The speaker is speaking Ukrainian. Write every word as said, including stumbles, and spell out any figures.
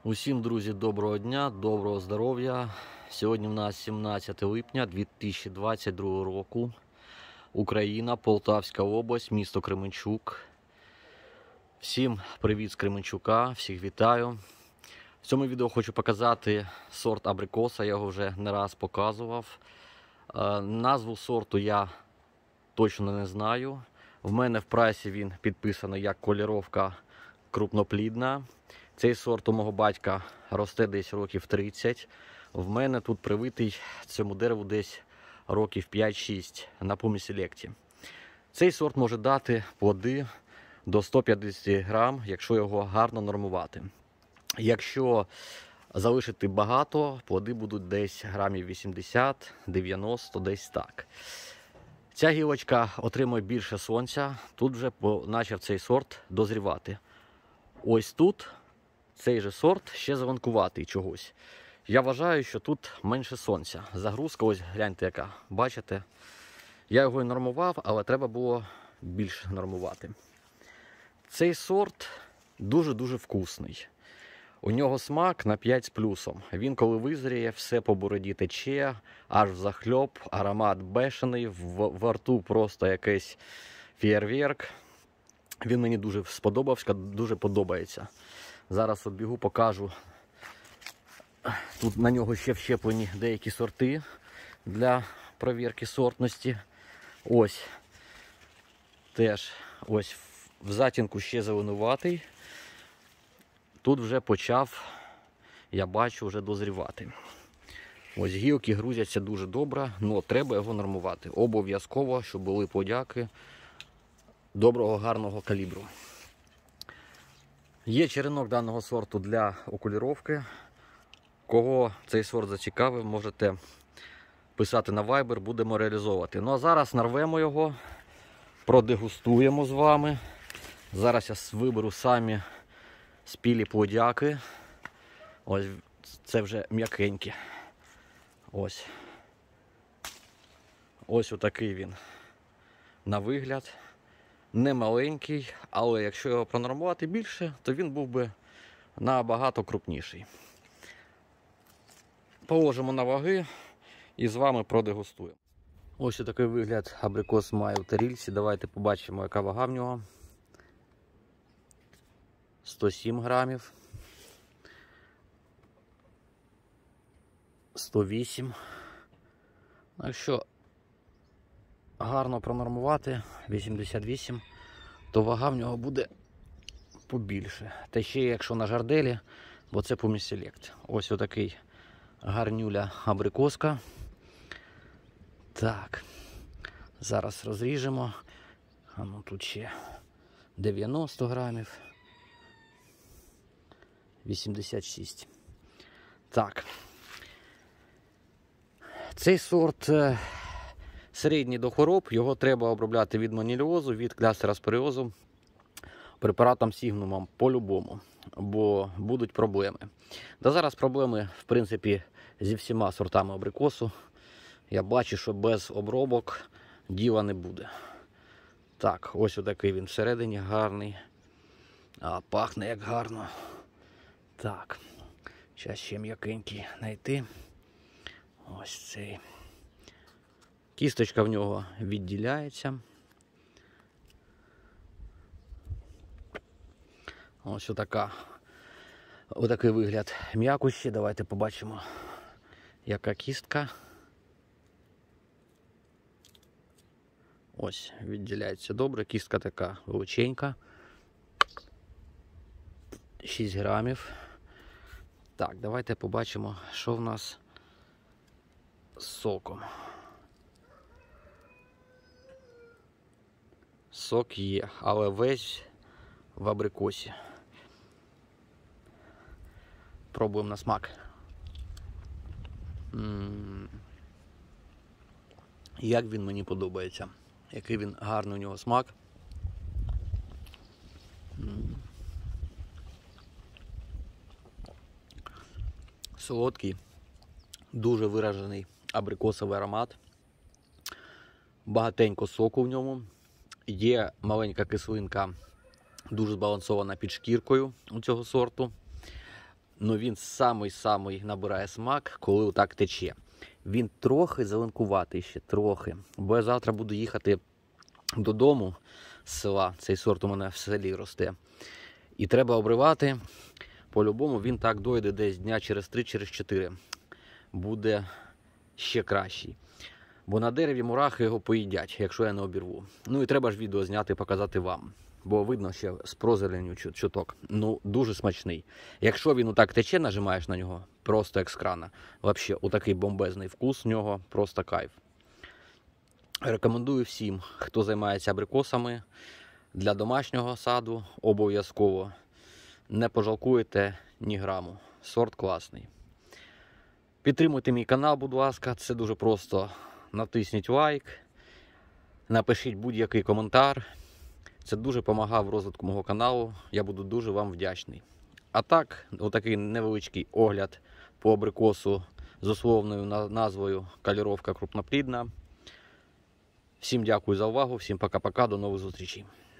Усім, друзі, доброго дня, доброго здоров'я. Сьогодні в нас сімнадцяте липня дві тисячі двадцять другого року. Україна, Полтавська область, місто Кременчук. Всім привіт з Кременчука, всіх вітаю. В цьому відео хочу показати сорт абрикоса, я його вже не раз показував. Назву сорту я точно не знаю. В мене в прайсі він підписаний як кольоровка крупноплідна. Цей сорт у мого батька росте десь років тридцять. В мене тут привитий цьому дереву десь років п'ять-шість на Пумі-Селекті. Цей сорт може дати плоди до ста п'ятдесяти грам, якщо його гарно нормувати. Якщо залишити багато, плоди будуть десь грамів вісімдесят-дев'яносто, десь так. Ця гілочка отримує більше сонця, тут вже почав цей сорт дозрівати. Ось тут цей же сорт ще зеленкуватий чогось. Я вважаю, що тут менше сонця. Загрузка, ось гляньте яка, бачите? Я його і нормував, але треба було більше нормувати. Цей сорт дуже-дуже вкусний. У нього смак на п'ять з плюсом. Він коли визріє, все по бороді тече, аж взахльоп, аромат бешений, во рту просто якийсь фєєрверк. Він мені дуже сподобався, дуже подобається. Зараз оббігу, покажу. Тут на нього ще вщеплені деякі сорти для перевірки сортності. Ось теж ось в затінку ще зеленуватий. Тут вже почав, я бачу, вже дозрівати. Ось гілки грузяться дуже добре, але треба його нормувати. Обов'язково, щоб були подяки доброго, гарного калібру. Є черенок даного сорту для окуліровки. Кого цей сорт зацікавив, можете писати на Viber, будемо реалізовувати. Ну а зараз нарвемо його, продегустуємо з вами. Зараз я виберу самі спілі плодяки. Ось це вже м'якенькі. Ось. Ось отакий він на вигляд. Не маленький, але якщо його пронормувати більше, то він був би набагато крупніший. Положимо на ваги і з вами продегустуємо. Ось такий вигляд абрикос має в тарілці. Давайте побачимо, яка вага в нього. сто сім грамів. сто вісім. Якщо гарно пронормувати, вісімдесят вісім, то вага в нього буде побільше. Та ще якщо на жарделі, бо це Пумі-Селект. Ось отакий гарнюля абрикоска. Так, зараз розріжемо. А ну тут ще дев'яносто грамів. вісімдесят шість. Так. Цей сорт середній до хвороб, його треба обробляти від маніліозу, від клястероспоріозу препаратом Сігнумом по-любому, бо будуть проблеми. Та зараз проблеми, в принципі, зі всіма сортами абрикосу. Я бачу, що без обробок діла не буде. Так, ось отакий він всередині, гарний. А, пахне як гарно. Так, зараз ще м'якенький знайти. Ось цей. Кісточка в нього відділяється. Ось отака. Отакий вигляд м'якощі. Давайте побачимо, яка кістка. Ось, відділяється добре. Кістка така величенька. шість грамів. Так, давайте побачимо, що в нас з соком. Сок є, але весь в абрикосі. Пробуємо на смак. М-м-м. Як він мені подобається. Який він гарний у нього смак. М-м. Солодкий, дуже виражений абрикосовий аромат. Багатенько соку в ньому. Є маленька кислинка, дуже збалансована під шкіркою у цього сорту. Ну він самий-самий набирає смак, коли отак тече. Він трохи зеленкуватий ще, трохи. Бо я завтра буду їхати додому з села. Цей сорт у мене в селі росте. І треба обривати. По-любому він так дойде десь дня через три, через чотири. Буде ще кращий. Бо на дереві мурахи його поїдять, якщо я не обірву. Ну і треба ж відео зняти і показати вам. Бо видно ще з прозеленню чуток. Ну, дуже смачний. Якщо він отак тече, нажимаєш на нього, просто як з крана. Взагалі, отакий бомбезний вкус в нього, просто кайф. Рекомендую всім, хто займається абрикосами, для домашнього саду обов'язково. Не пожалкуєте ні граму. Сорт класний. Підтримуйте мій канал, будь ласка, це дуже просто. Натисніть лайк, напишіть будь-який коментар. Це дуже допомагає в розвитку мого каналу. Я буду дуже вам вдячний. А так, отакий невеличкий огляд по абрикосу з условною назвою «Каліровка крупноплідна». Всім дякую за увагу, всім пока-пока, до нових зустрічей.